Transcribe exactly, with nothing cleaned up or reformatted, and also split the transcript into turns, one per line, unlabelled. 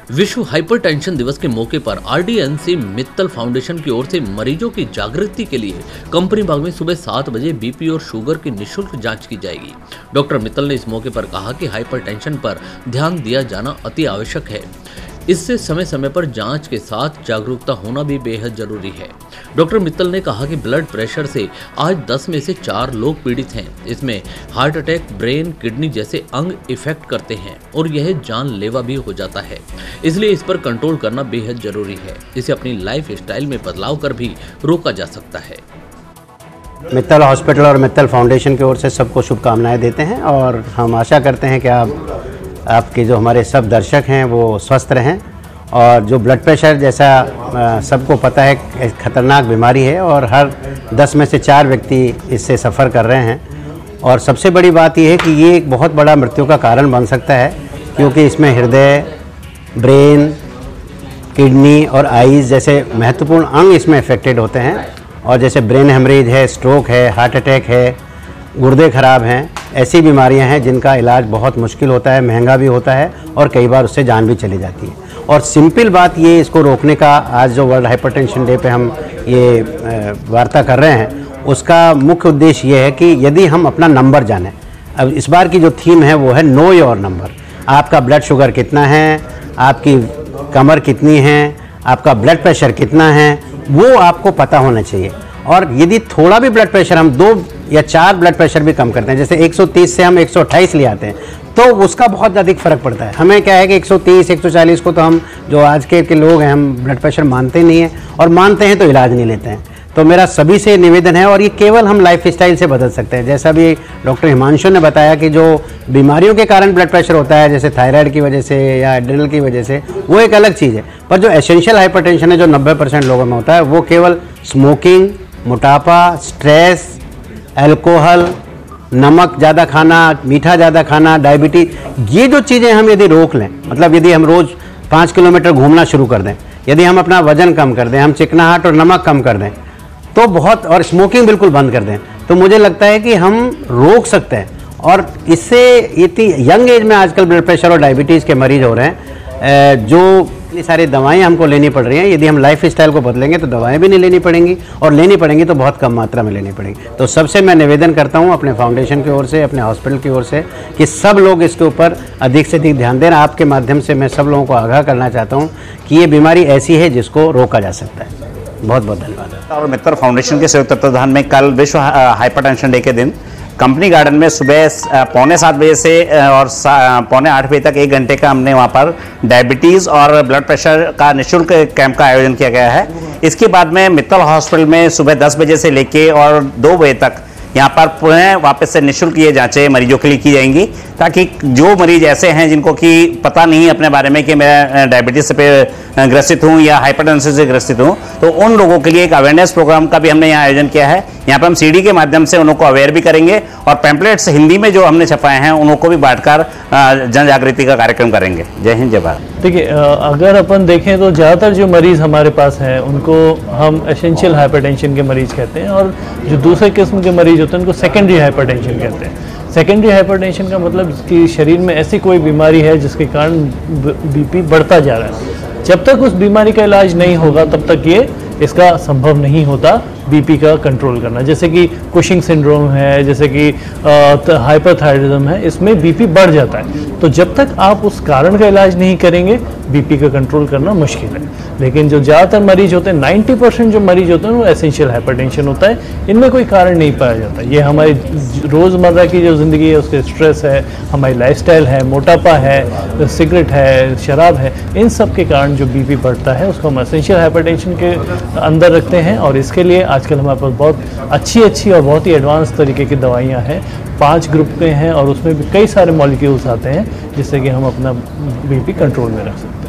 विश्व हाइपरटेंशन दिवस के मौके पर आरडीएनसी मित्तल फाउंडेशन की ओर से मरीजों की जागृति के लिए कंपनी बाग में सुबह सात बजे बीपी और शुगर की निःशुल्क जांच की जाएगी। डॉक्टर मित्तल ने इस मौके पर कहा कि हाइपरटेंशन पर ध्यान दिया जाना अति आवश्यक है। इससे समय समय पर जांच के साथ जागरूकता होना भी बेहद जरूरी है। डॉक्टर मित्तल ने कहा कि ब्लड प्रेशर से आज दस में से चार लोग पीड़ित हैं। इसमें हार्ट अटैक, ब्रेन, किडनी जैसे अंग इफेक्ट करते हैं और यह जानलेवा भी हो जाता है। इसलिए इस पर कंट्रोल करना बेहद जरूरी है। इसे अपनी लाइफ स्टाइल में बदलाव कर भी रोका जा सकता है।
मित्तल हॉस्पिटल और मित्तल फाउंडेशन की ओर से सबको शुभकामनाएं देते हैं और हम आशा करते हैं कि आप आपके जो हमारे सब दर्शक हैं वो स्वस्थ रहें। और जो ब्लड प्रेशर जैसा सबको पता है एक खतरनाक बीमारी है और हर दस में से चार व्यक्ति इससे सफ़र कर रहे हैं। और सबसे बड़ी बात यह है कि ये एक बहुत बड़ा मृत्यु का कारण बन सकता है, क्योंकि इसमें हृदय, ब्रेन, किडनी और आईज़ जैसे महत्वपूर्ण अंग इसमें अफेक्टेड होते हैं। और जैसे ब्रेन हेमरेज है, स्ट्रोक है, हार्ट अटैक है, गुर्दे खराब हैं, ऐसी बीमारियां हैं जिनका इलाज बहुत मुश्किल होता है, महंगा भी होता है और कई बार उससे जान भी चली जाती है। और सिंपल बात ये इसको रोकने का आज जो वर्ल्ड हाइपरटेंशन डे पे हम ये वार्ता कर रहे हैं, उसका मुख्य उद्देश्य ये है कि यदि हम अपना नंबर जानें। अब इस बार की जो थीम है वो है नो योर नंबर। आपका ब्लड शुगर कितना है, आपकी कमर कितनी है, आपका ब्लड प्रेशर कितना है, वो आपको पता होना चाहिए। और यदि थोड़ा भी ब्लड प्रेशर हम दो या चार ब्लड प्रेशर भी कम करते हैं, जैसे एक सौ तीस से हम एक सौ अट्ठाईस ले आते हैं, तो उसका बहुत अधिक फर्क पड़ता है। हमें क्या है कि एक सौ तीस, एक सौ चालीस को तो हम जो आज के के लोग हैं हम ब्लड प्रेशर मानते नहीं हैं, और मानते हैं तो इलाज नहीं लेते हैं। तो मेरा सभी से निवेदन है, और ये केवल हम लाइफ स्टाइल से बदल सकते हैं। जैसा भी डॉक्टर हिमांशु ने बताया कि जो बीमारियों के कारण ब्लड प्रेशर होता है, जैसे थायराइड की वजह से या एड्रेनल की वजह से, वो एक अलग चीज़ है। पर जो एसेंशियल हाइपरटेंशन है जो नब्बे परसेंट लोगों में होता है, वो केवल स्मोकिंग, मोटापा, स्ट्रेस, अल्कोहल, नमक ज़्यादा खाना, मीठा ज़्यादा खाना, डायबिटीज, ये जो चीज़ें हम यदि रोक लें, मतलब यदि हम रोज़ पाँच किलोमीटर घूमना शुरू कर दें, यदि हम अपना वजन कम कर दें, हम चिकनाहट और नमक कम कर दें, तो बहुत, और स्मोकिंग बिल्कुल बंद कर दें, तो मुझे लगता है कि हम रोक सकते हैं। और इससे इतनी यंग एज में आजकल ब्लड प्रेशर और डायबिटीज़ के मरीज हो रहे हैं, जो इतनी सारी दवाएं हमको लेनी पड़ रही हैं। यदि हम लाइफ स्टाइल को बदलेंगे तो दवाएं भी नहीं लेनी पड़ेंगी, और लेनी पड़ेंगी तो बहुत कम मात्रा में लेनी पड़ेगी। तो सबसे मैं निवेदन करता हूं अपने फाउंडेशन की ओर से, अपने हॉस्पिटल की ओर से, कि सब लोग इसके ऊपर अधिक से अधिक ध्यान दें। आपके माध्यम से मैं सब लोगों को आगाह करना चाहता हूँ कि ये बीमारी ऐसी है जिसको रोका जा सकता है। बहुत बहुत धन्यवाद।
और मित्तल फाउंडेशन के संयुक्त तत्वाधान में कल विश्व हाइपरटेंशन डे के दिन कंपनी गार्डन में सुबह पौने सात बजे से और पौने आठ बजे तक एक घंटे का हमने वहाँ पर डायबिटीज़ और ब्लड प्रेशर का निःशुल्क कैंप का आयोजन किया गया है। इसके बाद में मित्तल हॉस्पिटल में सुबह दस बजे से लेके और दो बजे तक यहाँ पर पुनः वापस से निःशुल्क ये जांचें मरीजों के लिए की जाएंगी, ताकि जो मरीज ऐसे हैं जिनको कि पता नहीं अपने बारे में कि मैं डायबिटीज़ से ग्रसित हूँ या हाइपरटेंशन से ग्रसित हूँ, तो उन लोगों के लिए एक अवेयरनेस प्रोग्राम का भी हमने यहाँ आयोजन किया है। यहाँ पर हम सीडी के माध्यम से उनको अवेयर भी करेंगे, और पैम्पलेट्स हिंदी में जो हमने छपाए हैं उनको भी बांटकर जन जागृति का कार्यक्रम करेंगे। जय हिंद, जय भारत।
देखिए, अगर अपन देखें तो ज़्यादातर जो मरीज़ हमारे पास हैं उनको हम एसेंशियल हाइपरटेंशन के मरीज़ कहते हैं, और जो दूसरे किस्म के मरीज़ होते हैं उनको सेकेंडरी हाइपरटेंशन कहते हैं। सेकेंडरी हाइपरटेंशन का मतलब कि शरीर में ऐसी कोई बीमारी है जिसके कारण बीपी बढ़ता जा रहा है। जब तक उस बीमारी का इलाज नहीं होगा तब तक ये इसका संभव नहीं होता बीपी का कंट्रोल करना। जैसे कि कुशिंग सिंड्रोम है, जैसे कि हाइपरथायराइडिज्म है, इसमें बीपी बढ़ जाता है। तो जब तक आप उस कारण का इलाज नहीं करेंगे, बीपी का कंट्रोल करना मुश्किल है। लेकिन जो ज़्यादातर मरीज होते हैं, नब्बे परसेंट जो मरीज होते हैं वो एसेंशियल हाइपरटेंशन होता है। इनमें कोई कारण नहीं पाया जाता। ये हमारी रोज़मर्रा की जो ज़िंदगी है उसके स्ट्रेस है, हमारी लाइफस्टाइल है, मोटापा है, सिगरेट है, शराब है, इन सब के कारण जो बीपी बढ़ता है उसको हम एसेंशियल हाइपरटेंशन के अंदर रखते हैं। और इसके लिए आजकल हमारे पास बहुत अच्छी अच्छी और बहुत ही एडवांस तरीके की दवाइयाँ हैं। पांच ग्रुप के हैं और उसमें भी कई सारे मॉलिक्यूल्स आते हैं जिससे कि हम अपना बीपी कंट्रोल में रख सकते हैं।